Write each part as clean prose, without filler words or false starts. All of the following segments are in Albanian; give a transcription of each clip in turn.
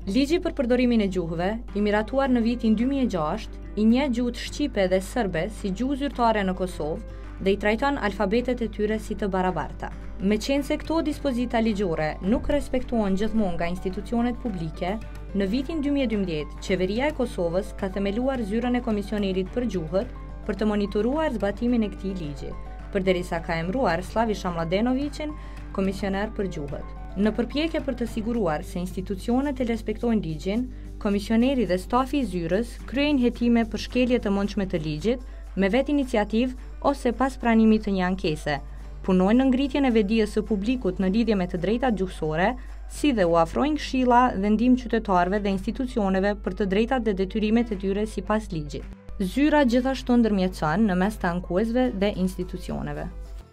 Ligji për përdorimin e gjuhëve, i miratuar në vitin 2006, i njeh gjuhët shqipe dhe serbe si gjuhë zyrtare në Kosovë dhe i trajton alfabetet e tyre si të barabarta. Meqense këto dispozita ligjore nuk respektohen gjithmonë nga institucionet publike, në vitin 2012, Qeveria e Kosovës ka themeluar zyrën e Komisionerit për Gjuhët për të monitoruar zbatimin e këtij ligji, përderisa ka emëruar Slaviša Mladenovicin komisioner për gjuhët. Në përpjekje për të siguruar se institucionet e respektojnë ligjin, komisioneri dhe stafi i zyrës kryejnë hetime për shkelje të mundshme të ligjit me vetë iniciativë ose pas pranimit të një ankese, punojnë në ngritjen e vetdijes së publikut në lidhje me të drejtat gjuhësore, si dhe u afrojnë këshilla dhe ndihmë qytetarëve dhe institucioneve për të drejtat dhe detyrimet e tyre sipas ligjit. Zyra gjithashtu ndërmjetëson në mes të ankuesve dhe institucioneve.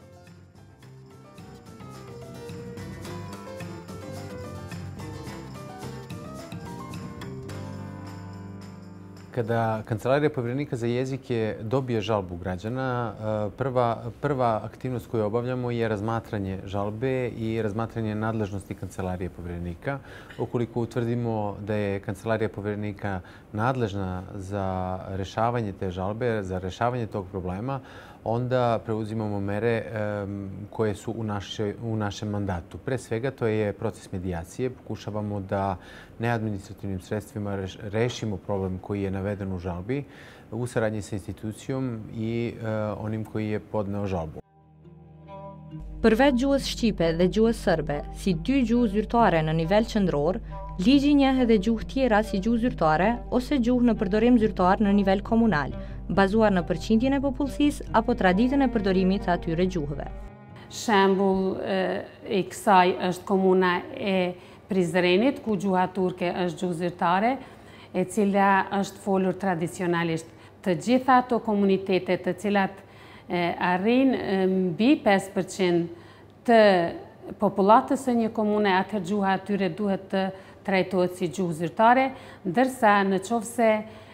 Kada Kancelarija povjerenika za jezike dobije žalbu građana, prva aktivnost koju obavljamo je razmatranje žalbe i razmatranje nadležnosti Kancelarije povjerenika. Ukoliko utvrdimo da je Kancelarija povjerenika nadležna za rešavanje te žalbe, za rešavanje tog problema, onda preuzimamo mere koje su u našem mandatu. Pre svega to je proces medijacije. Pokušavamo da neadministrativnim sredstvima rešimo problem koji je naveden u žalbi u saradnji sa institucijom i onim koji je podneo žalbu. Përveç gjuhës shqipe dhe gjuhës serbe, si dy gjuhë zyrtare në nivel qendror, ligji njeh edhe gjuhë tjera si gjuhë zyrtare ose gjuhë në përdorim zyrtar në nivel komunal, bazuar në përqindjen e popullsisë apo traditën e përdorimit të atyre gjuhëve. Shembull i kësaj është komuna e Prizrenit, ku gjuha turke është gjuhë zyrtare, e cila është folur tradicionalisht. Të gjitha ato komunitete të cilat arrin mbi 5% të popullatës së një komune, atëherë gjuha atyre duhet të trajtohet si gjuhë zyrtare, ndërsa në qoftë se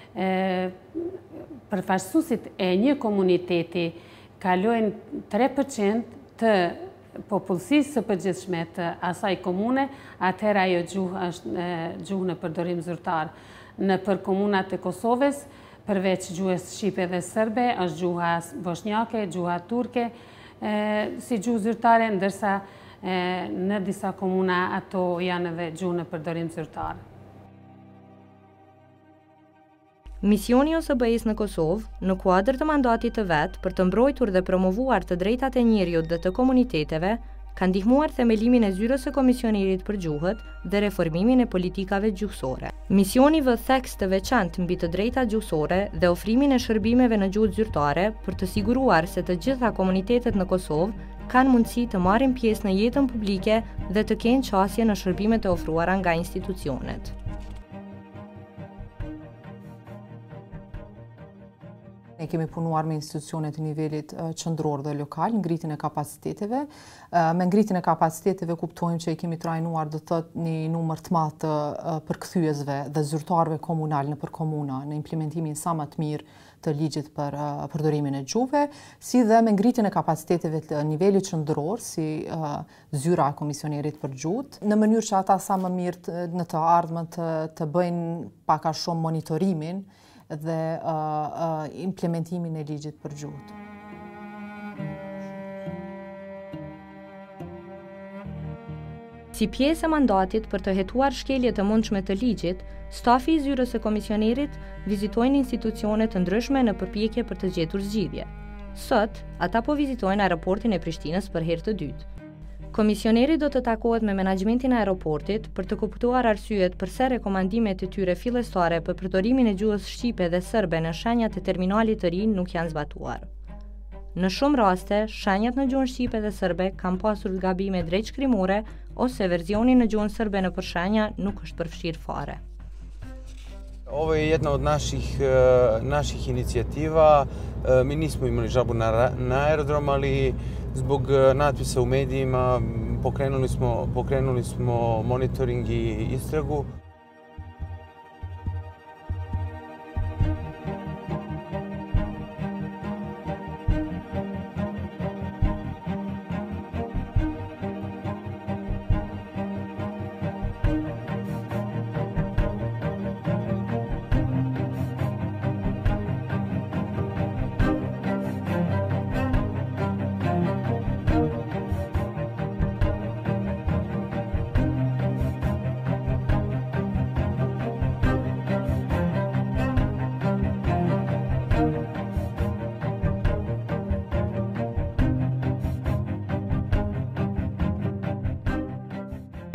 përfaqësuesit e një komuniteti kalojnë 3% të popullsisë së përgjithshme të asaj komune, atëherë ajo gjuhë është gjuhë në përdorim zyrtar. Nëpër komunat e Kosovës, përveç gjuhës shqipe dhe serbe, është gjuha bosnjake, gjuha turke si gjuhë zyrtare, ndërsa në disa komuna ato janë edhe gjuhë në përdorim zyrtar. Misioni OSBE-s në Kosovë, në kuadër të mandatit të vet për të mbrojtur dhe promovuar të drejtat e njerëzit dhe të komuniteteve, ka ndihmuar themelimin e zyrës së Komisionerit për Gjuhët dhe reformimin e politikave gjuhësore. Misioni vë theks të veçantë mbi të drejtat gjuhësore dhe ofrimin e shërbimeve në gjuhët zyrtare për të siguruar se të gjitha komunitetet në Kosovë kanë mundësi të marrin pjesë në jetën publike dhe të kenë qasje në shërbimet e ofruara nga institucionet. Ne kemi punuar me institucionet të nivelit qendror dhe lokal, ngritjen e kapaciteteve. Me ngritjen e kapaciteteve kuptojmë që i kemi trajnuar do të thotë një numër të madh të përkthyesve dhe zyrtarëve komunal nëpër komuna në implementimin sa më të mirë të ligjit për përdorimin e gjuhëve, si dhe me ngritjen e kapaciteteve të nivelit qendror si zyra e Komisionerit për Gjuhët, në mënyrë që ata sa më mirë në të ardhmen të bëjnë pak a shumë monitorimin dhe implementimin e ligjit për gjuhët. Si pjesë e mandatit për të hetuar shkelje të mundshme të ligjit, stafi i zyrës së Komisionerit vizitojnë institucione të ndryshme në përpjekje për të gjetur zgjidhje. Sot, ata po vizitojnë aeroportin e Prishtinës për herë të dytë. Komisioneri do të takohet me menaxhmentin e aeroportit për të kuptuar arsyet pse rekomandimet e tyre fillestare për përdorimin e gjuhës shqipe dhe serbe në shenjat e terminalit të ri nuk janë zbatuar. Në shumë raste, shenjat në gjuhën shqipe dhe serbe kanë pasur gabime drejtshkrimore ose verzioni në gjuhën serbe në përshenja nuk është përfshirë fare. Ovo je jedna od naših inicijativa. Mi nismo imali žalbu na aerodrom, ali zbog natpisa u medijima pokrenuli smo monitoring i istragu.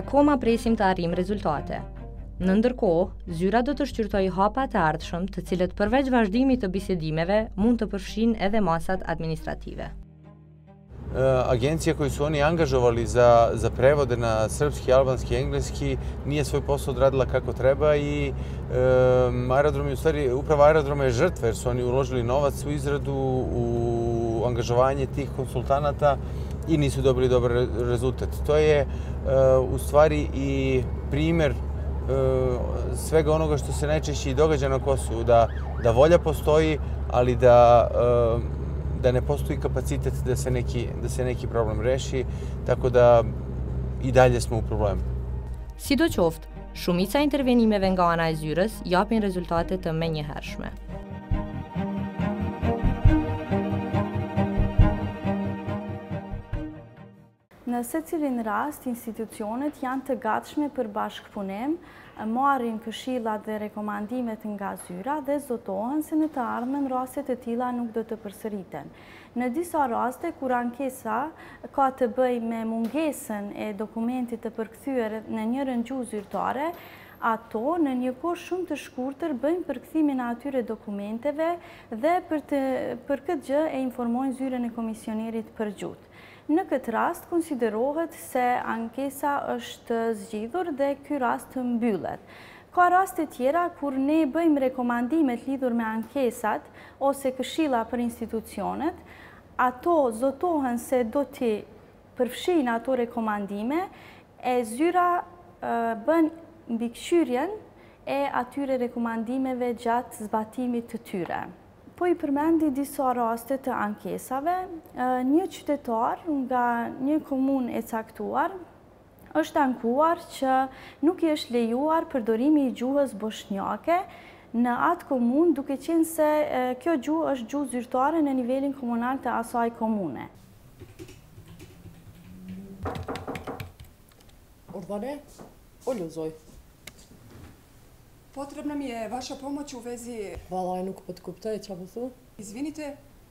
akoma presim të arrijmë rezultate. Në ndërkohë, zyra do të shqyrtojë hapa të ardhshëm, të cilët përveç vazhdimit të bisedimeve, mund të përfshin edhe masat administrative. Agencije koje su oni angažovali za prevode na srpski, albanski i engleski nije svoj posao odradila kako treba i aerodrom je u stvari, uprava aerodroma je žrtva jer su oni uložili novac u izradu, u angažovanje tih konsultanata i nisu dobili dobar rezultat. To je u stvari i primjer svega onoga što se najčešće i događa na Kosovu, da volja postoji, ali da ne postoji kapacitet da se neki problem reši, tako da i dalje smo u problemu. Sidoqoftë, shumica e intervenimeve nga ana e zyrës japin rezultate të menjëhershme. Në secilin rast, institucionet janë të gatshme për bashkëpunim, marrin këshillat dhe rekomandimet nga zyra dhe zotohen se në të ardhmen rastet e tilla nuk do të përsëriten. Në disa raste, kur ankesa ka të bëjë me mungesën e dokumentit të përkthyer në një rëngjues zyrtare, ato në një kohë shumë të shkurtër bëjnë përkthimin e atyre dokumenteve dhe për këtë gjë e informojnë zyrën e komisionerit për gjuhë. Në këtë rast, konsiderohet se ankesa është zgjidhur dhe ky rast mbyllet. Ka raste tjera kur ne bëjmë rekomandimet lidhur me ankesat ose këshilla për institucionet, ato zotohen se do t'i përfshin ato rekomandime e zyra bën mbikëqyrjen e atyre rekomandimeve gjatë zbatimit të tyre. Po i përmendi disa raste të ankesave, një qytetar nga një komunë e caktuar është ankuar që nuk i është lejuar përdorimi i gjuhës bosnjake në atë komunë, duke qenë se kjo gjuhë është gjuhë zyrtare në nivelin komunal të asaj komune. Urdane, o luzoj. Potrebna mi je vaša pomoć u vezi... Valaj, nuk po të kuptoj, qa po thu? Izvinite,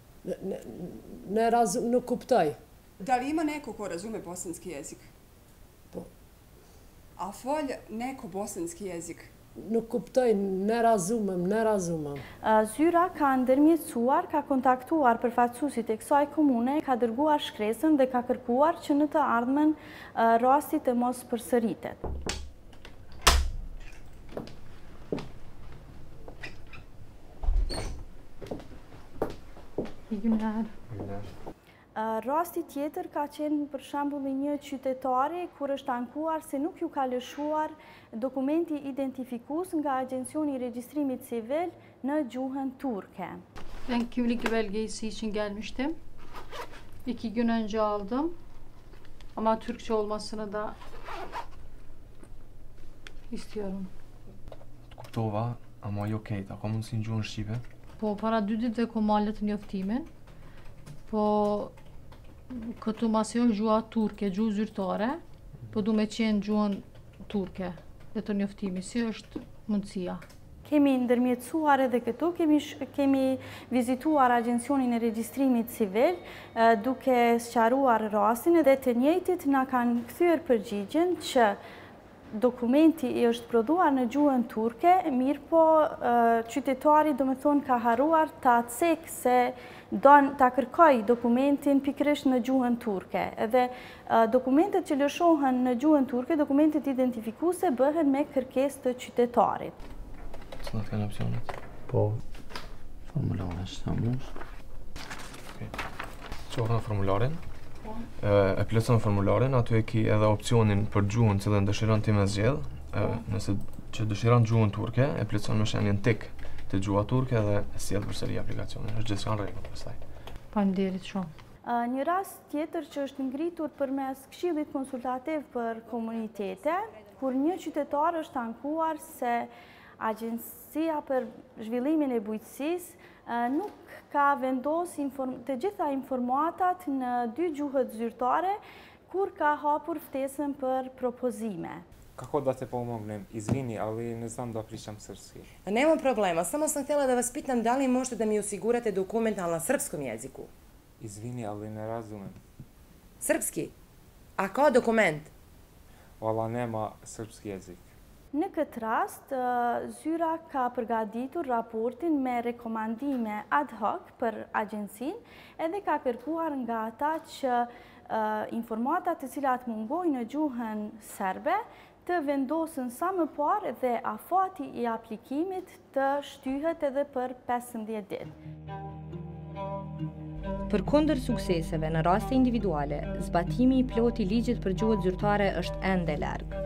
Nuk kuptoj. da li ima neko ko razume bosanski jezik? Po. A folj neko bosanski jezik? Nuk kuptoj, ne razumem. Zyra ka ndërmjetësuar, ka kontaktuar përfaqësuesit e kësaj komune, ka dërguar shkresën dhe ka kërkuar që në të ardhmen rasti të mos përsëritet. Rasti tjetër ka qenë për shembull një qytetari kur është ankuar se nuk ju ka lëshuar dokumenti identifikues nga Agensioni i Regjistrimit Civil në gjuhën turke. Ben kimlik belgesi için gelmiştim. 2 gün önce aldım. Ama Türkçe olmasını da istiyorum. Kuptova, ama jo kejt, a ka mundësi në gjuhën shqipe? Po, para 2 ditëve kom marrë të njoftimin. Po, këtu masi është gjuha turke, gjuhë zyrtare, po du me qenë gjuhën turke dhe të njoftimi, si është mundësia. Kemi ndërmjetësuar edhe këtu, kemi vizituar Agencionin e Regjistrimit Civil, duke sqaruar rastin dhe të njëjtit na kanë kthyer përgjigjen që dokumenti i është prodhuar në gjuhën turke, mirë po qytetari do me thonë ka haruar ta cek se don ta kërkoj dokumentin pikërisht në gjuhën turke. Edhe dokumentet që lëshohen në gjuhën turke, dokumentet identifikuese bëhen me kërkesë të qytetarit. Cilat kanë opsionet? Po, formulare shtëmush. Qohën formularin, e plotson formularin, aty e ki edhe opcionin për gjuhën cilën dëshiron ti me zgjedh. Nëse që dëshiron gjuhën turke, e plotson me shenjën tik të gjuha turke dhe e sjell përsëri aplikacionin. Është gjithçka në rregull pastaj. Faleminderit shumë. Një rast tjetër që është ngritur përmes këshillit konsultativ për komunitete, kur një qytetar është ankuar se Agjencia për Zhvillimin e Bujqësisë nuk ka vendos të gjitha informatat në 2 gjuhët zyrtare kur ka hapur ftesën për propozime. Kako da te pomognem? Izvini, ali ne znam da pričam srpski. Nema problema, samo sam htjela da vas pitam da li možete da mi osigurate dokument na srpskom jeziku. Izvini, ali ne razumem. Srpski? A kao dokument? Vala nema srpski jezik. Në këtë rast, zyra ka përgatitur raportin me rekomandime ad hoc për agjencinë, edhe ka kërkuar nga ata që informatat të cilat mungojnë në gjuhën serbe të vendosën sa më parë dhe afati i aplikimit të shtyhet edhe për 15 ditë. Përkundër sukseseve në raste individuale, zbatimi i plot i ligjit për gjuhët zyrtare është ende larg.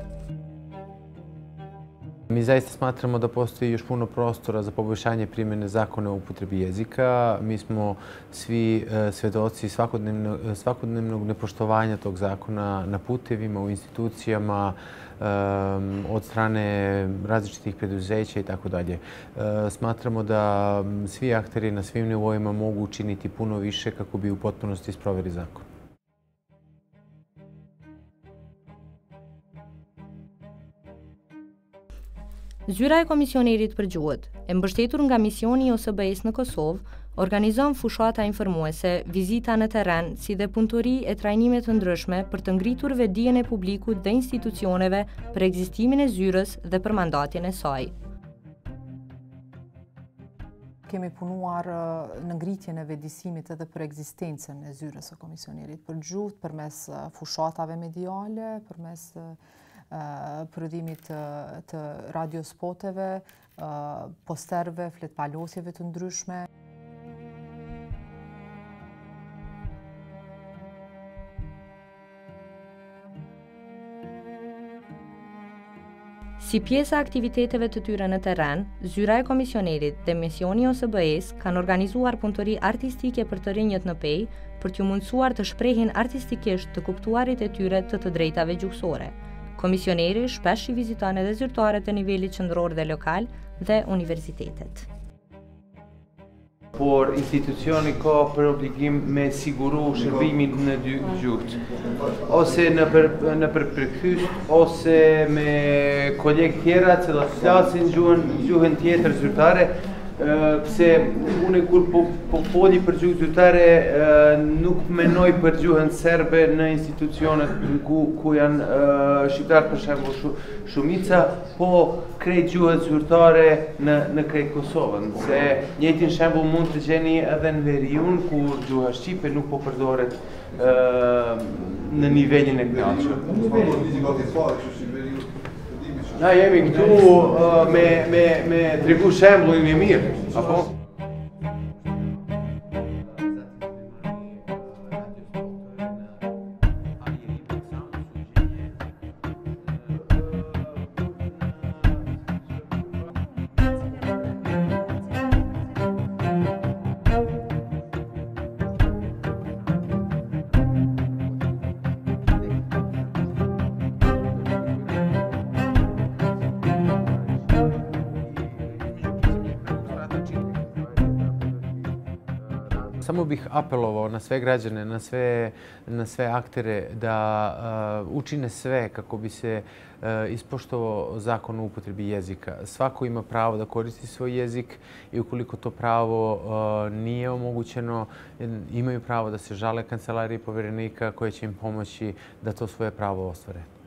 Mi zaista smatramo da postoji još puno prostora za poboljšanje primjene zakona o upotrebi jezika. Mi smo svi svedoci svakodnevnog nepoštovanja tog zakona na putevima, u institucijama, od strane različitih preduzeća i tako dalje. Smatramo da svi akteri na svim nivoima mogu učiniti puno više kako bi u potpunosti sproveli zakon. Zyra e Komisionerit për Gjuhët, e mbështetur nga misioni i OSBE-s në Kosovë, organizon fushata informuese, vizita në terren, si dhe punëtori e trajnime të ndryshme për të ngritur vetdijen e publikut dhe institucioneve për ekzistimin e zyrës dhe për mandatin e saj. Kemi punuar në ngritjen e vetëdijësimit edhe për ekzistencën e zyrës së Komisionerit për Gjuhët përmes fushatave mediale, përmes prodhimit të radiospoteve, posterve, fletpalosjeve të ndryshme. Si pjesa aktiviteteve të tyre në terren, Zyra e Komisionerit dhe misioni i OSBE-s kanë organizuar punëtori artistike për të rinjët në pej, për t'ju mundësuar të shprehin artistikisht të kuptuarit e tyre të drejtave gjuhësore. Komisioneri shpesh i viziton edhe zyrtarët e nivelit qendror dhe lokal dhe universitetet. Por institucioni ka për obligim me siguru shërbimin në dy gjuhët, ose në përkthyes, ose me kolegë tjera që flasin gjuhën tjetër zyrtare, pse unë kur po foli për gjuhë zyrtare nuk menoj për gjuhën serbe në institucionet ku janë shqiptarë për shembull shumica, po krejt gjuhët zyrtare në krejt Kosovën, se njëjtin shembull mund të gjeni edhe në Veriun kur gjuha shqipe nuk po përdoret në nivelin e kënaqur. Na jemi këtu me tregu shembullin e mirë, apo? Samo bih apelovao na sve građane, na sve aktere da učine sve kako bi se ispoštovao zakon o upotrebi jezika. Svako ima pravo da koristi svoj jezik i ukoliko to pravo nije omogućeno, imaju pravo da se žale kancelariji Poverenika koje će im pomoći da to svoje pravo ostvare.